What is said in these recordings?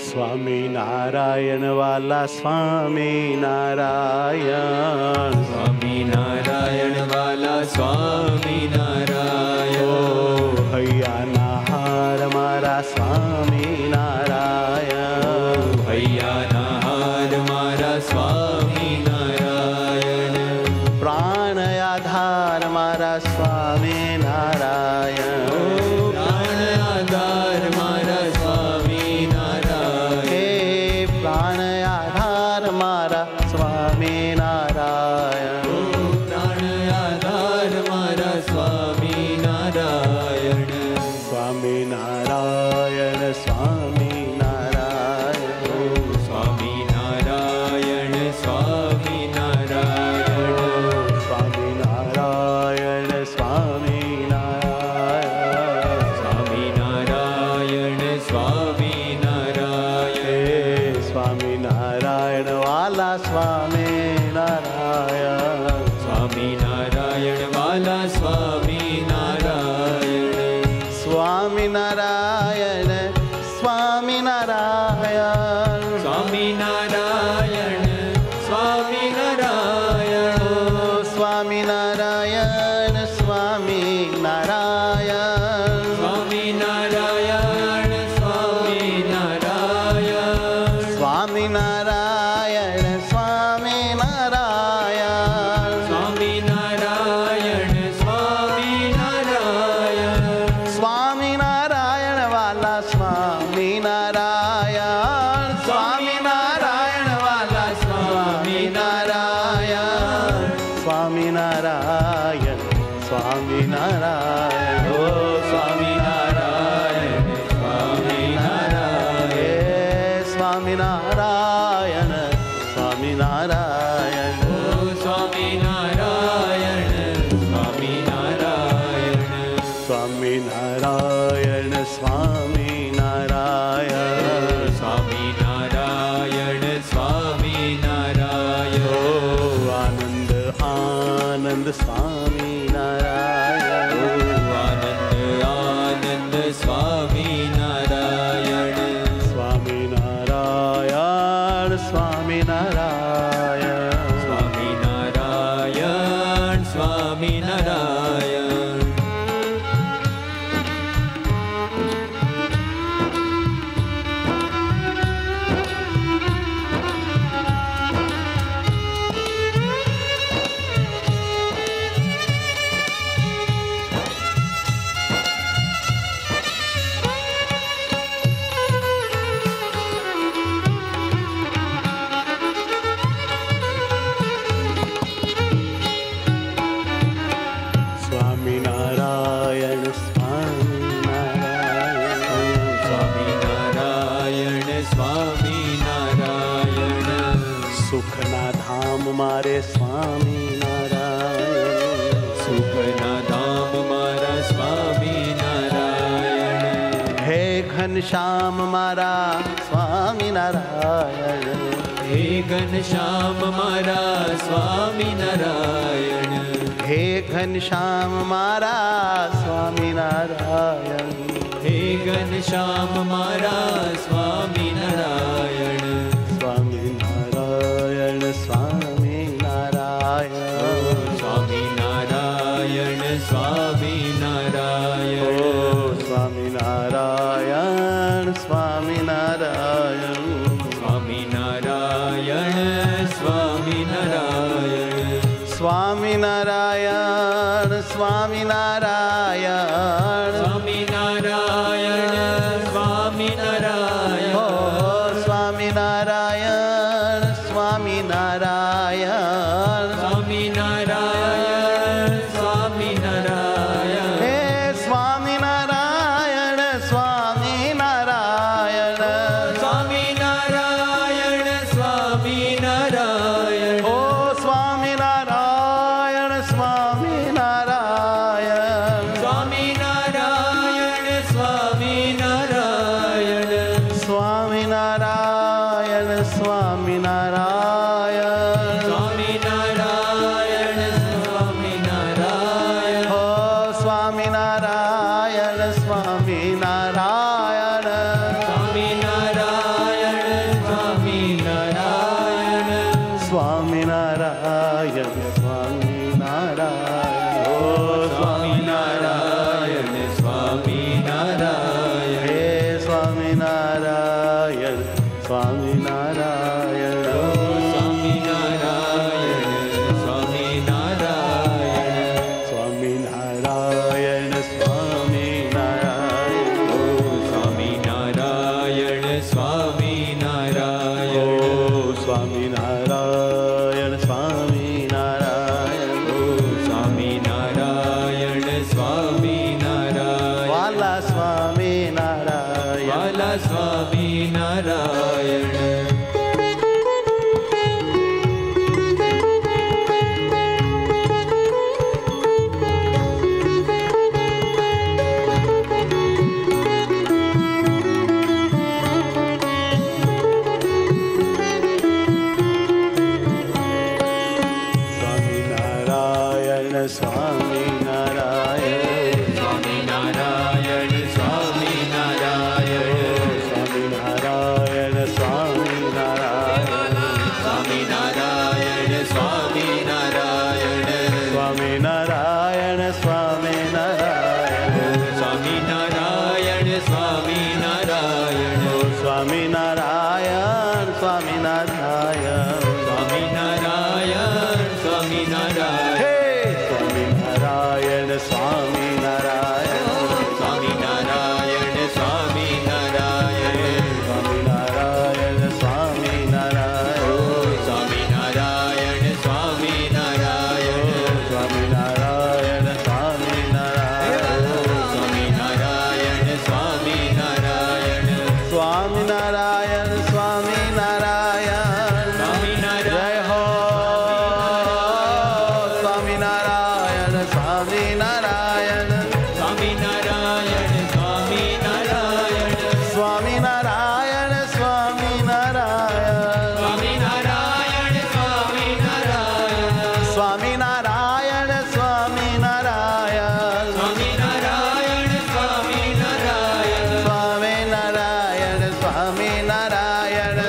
स्वामी नारायण वाला स्वामी नारायण, स्वामी नारायण वाला स्वामी नारायण। ओ भैया नाहार मारा स्वामी नारायण, भैया नाहार मारा स्वामी नारायण। प्राण आधार मारा स्वामी नारायण, प्राण आधार मारा स्वामी नारायण। हे प्राण आधार मारा स्वामी नारायण, प्राण आधार मारा स्वामी नारायण। स्वामी नारायण स्वामी नारायण, स्वामी नारायण स्वामी नारायण। स्वामी नारायण स्वामी नारायण, स्वामी नारायण स्वामी नारायण। हे स्वामी नारायण वाला स्वामी नारायण, स्वामी नारायण वाला स्वामी नारायण। स्वामी नारायण स्वामी नारायण, स्वामी नारायण स्वामी नारायण। स्वामी नारायण स्वामी नारायण, स्वामी नारायण स्वामी नारायण। स्वामी नारायण स्वामी नारायण, स्वामी नारायण स्वामी नारायण। स्वामी नारायण वाला स्वामी नारायण, स्वामी नारायण वाला स्वामी नारायण, स्वामी नारायण स्वामी नारायण, ओ स्वामी नारायण स्वामी नारायण। हे स्वामी नारायण स्वामी नारायण, ओ स्वामी नारायण स्वामी नारायण। स्वामी नारायण स्वामी नारायण, स्वामी नारायण स्वामी नारायण। ओ आनंद आनंद स्वामी नारायण, ओ आनंद आनंद स्वामी नारायण। स्वामी नारायण स्वामी नारायण, स्वामी नारायण स्वामी नारायण। स्वामी नारायण स्वामी नारायण, स्वामी नारायण स्वामी नारायण। सुखना धाम मारे स्वामी नारायण, सुखना धाम मारा स्वामी नारायण। हे घनश्याम मारा स्वामी नारायण, हे घनश्याम मारा स्वामी नारायण। हे घनश्याम मारा स्वामी नारायण, हे घनश्याम मारा स्वामी नारायण। स्वामी नारायण स्वामी नारायण, स्वामी नारायण स्वामी नारायण। ओ स्वामी नारायण स्वामी नारायण, स्वामी नारायण स्वामी नारायण। स्वामी नारायण स्वामी नारायण, स्वामी नारायण स्वामी नारायण। ओ स्वामी नारायण स्वामी नारायण, स्वामी नारायण स्वामी नारायण। हे स्वामी नारायण स्वामी नारायण, स्वामी नारायण स्वामी नारायण। ओ स्वामी नारायण स्वामी नारायण, स्वामी नारायण स्वामी नारायण। स्वामी नारायण स्वामी नारायण, स्वामी नारायण स्वामी नारायण। ओ स्वामी नारायण स्वामी नारायण, स्वामी नारायण સ્વામિનારાયણ વાલા સ્વામિનારાયણ સ્વામિનારાયણ સ્વામિનારાયણ સ્વામિનારાયણ સ્વામિનારાયણ સ્વામિનારાયણ સ્વામિનારાયણ સ્વામિનારાયણ સ્વામિનારાયણ સ્વામિનારાયણ સ્વામિનારાયણ સ્વામિનારાયણ સ્વામિનારાયણ સ્વામિનારાયણ સ્વામિનારાયણ સ્વામિનારાયણ હે સ્વામિનારાયણ સ્વામિનારાયણ સ્વામિનારાયણ સ્વામિનારાયણ સ્વામિનારાયણ સ્વામિનારાયણ સ્વામિનારાયણ સ્વામિનારાયણ સ્વામિનારાયણ સ્વામિનારાયણ સ્વામિનારાયણ સ્વામિનારાયણ સ્વામિનારાયણ સ્વામિનારાયણ જય હો સ્વામિનારાયણ સ્વામિનારાયણ સ્વામિનારાયણ સ્વામિનારાયણ સ્વામિનારાયણ સ્વામિનારાયણ સ્વામિનારાયણ સ્વામિનારાયણ સ્વામિનારાયણ સ્વામિનારાયણ સ્વામિનારાયણ સ્વામિનારાયણ સ્વામિનારાયણ સ્વામિનારાયણ સ્વામિનારાયણ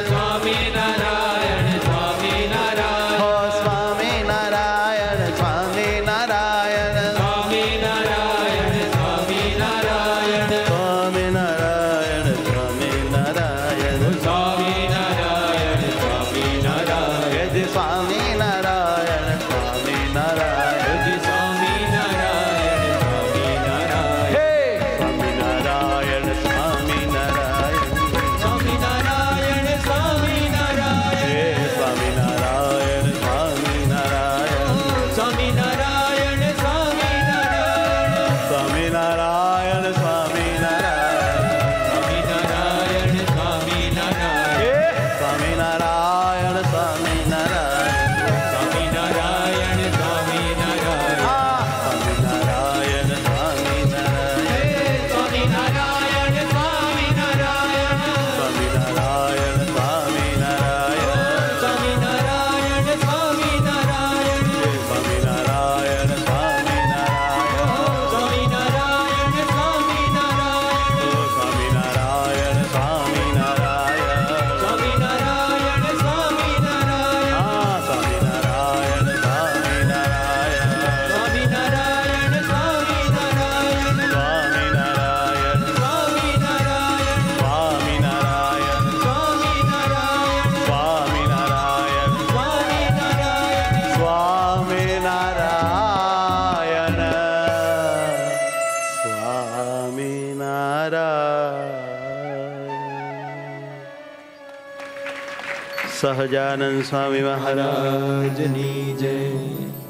સ્વામિનારાયણ હો સ્વામિનારાયણ સ્વામિનારાયણ સ્વામિનારાયણ સ્વામિનારાયણ સ્વામિનારાયણ સ્વામિનારાયણ સ્વામિનારાયણ સ્વામિનારાયણ હે જી સ્વામિનારાયણ સ્વામિનારાયણ સ્વામિનારાયણ સ્વામિનારાયણ હે સ્વામિનારાયણ સ્વામિનારાયણ સ્વામિનારાયણ સ્વામિનારાયણ હે સ્વામિનારાયણ સ્વામિનારાયણ સ્વામિનારાયણ સ્વામિનારાયણ સ્વામિનારાયણ સ્વામિનારાયણ સ્વામિનારાયણ સ્વામિનારાયણ હે સ્વામિનારાયણ સ્વામિનારાયણ સ્વામિનારાયણ સ્વામિનારાયણ આ સ્વામિનારાયણ સ્વામિનારાયણ સ્વામિનારાયણ સ્વામિનારાયણ સ્વામિનારાયણ સ્વામિનારાયણ સ્વામિનારાયણ સ્વામિનારાયણ સ્વામિનારાયણ સ્વામિનારાયણ સ્વામિનારાયણ સ્વામિનારાયણ સ્વામિનારાયણ સ્વામિનારાયણ સ્વામિનારાયણ સ્વામિનારાયણ આ સ્વામિનારાયણ સ્વામિનારાયણ સ્વામિનારાયણ સ્વામિનારાયણ સ્વામિનારાયણ સ્વામિનારાયણ સ્વામિનારાયણ સ્વામિનારાયણ સ્વામિનારાયણ સ્વામિનારાયણ સહજાનંદ સ્વામી મહારાજ રાજની જય